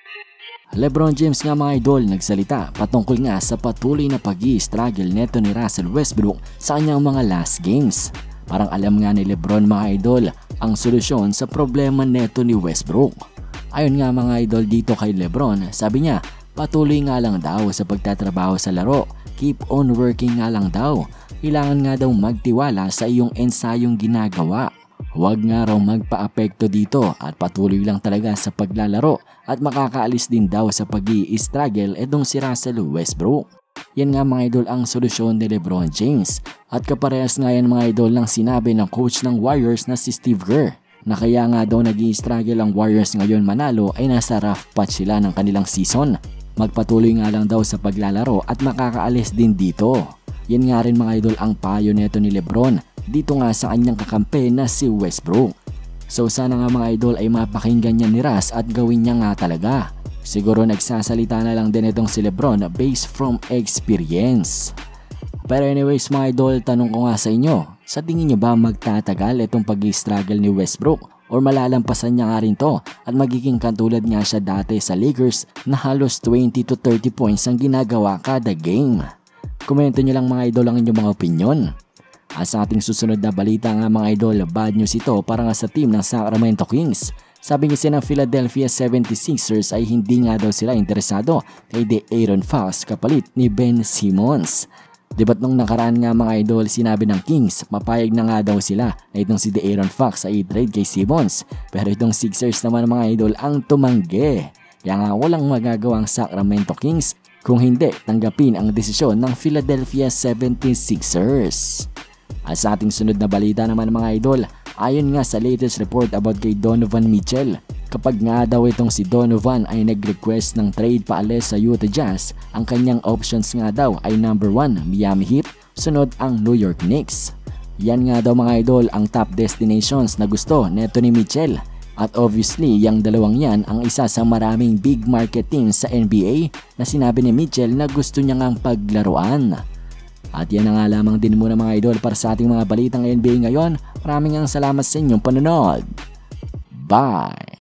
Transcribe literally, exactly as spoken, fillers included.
LeBron James nga mga idol nagsalita patungkol nga sa patuloy na pag-i-struggle neto ni Russell Westbrook sa kanyang mga last games. Parang alam nga ni LeBron mga idol ang solusyon sa problema neto ni Westbrook. Ayon nga mga idol dito kay LeBron, sabi niya patuloy nga lang daw sa pagtatrabaho sa laro, keep on working nga lang daw. Kailangan nga daw magtiwala sa iyong ensayong ginagawa. Huwag nga raw magpa-apekto dito at patuloy lang talaga sa paglalaro at makakaalis din daw sa pag-i-struggle itong si Russell Westbrook. Yan nga mga idol ang solusyon ni LeBron James at kaparehas nga yan mga idol ng sinabi ng coach ng Warriors na si Steve Kerr na kaya nga daw nag-i-struggle ang Warriors ngayon manalo ay nasa rough patch sila ng kanilang season. Magpatuloy nga lang daw sa paglalaro at makakaalis din dito. Yan nga rin mga idol ang payo neto ni LeBron dito nga sa kanyang kakampi na si Westbrook. So sana nga mga idol ay mapakinggan niya ni Russ at gawin niya nga talaga. Siguro nagsasalita na lang din itong si LeBron based from experience. Pero anyways mga idol, tanong ko nga sa inyo, sa tingin niyo ba magtatagal itong pag-i-struggle ni Westbrook or malalampasan niya nga rin to at magiging katulad nga siya dati sa Lakers na halos twenty to thirty points ang ginagawa kada game? Komento nyo lang mga idol ang inyong mga opinion. At sa ating susunod na balita nga mga idol, bad news ito para nga sa team ng Sacramento Kings. Sabi nga ng Philadelphia seventy-sixers ay hindi nga daw sila interesado kay De'Aaron Fox kapalit ni Ben Simmons. Diba't nung nakaraan nga mga idol, sinabi ng Kings mapayag na nga daw sila na itong si De'Aaron Fox ay i-trade kay Simmons. Pero itong Sixers naman mga idol ang tumanggi. Kaya nga walang magagawa ang Sacramento Kings kung hindi tanggapin ang desisyon ng Philadelphia seventy-sixers. At sa ating sunod na balita naman mga idol, ayon nga sa latest report about kay Donovan Mitchell, kapag nga daw itong si Donovan ay nag-request ng trade paalis sa Utah Jazz, ang kanyang options nga daw ay number one Miami Heat, sunod ang New York Knicks. Yan nga daw mga idol ang top destinations na gusto neto ni Mitchell. At obviously, yung dalawang yan ang isa sa maraming big market teams sa N B A na sinabi ni Mitchell na gusto niya ngang paglaruan. At yan na nga lamang din muna mga idol para sa ating mga balitang N B A ngayon. Maraming ang salamat sa inyong panonood. Bye!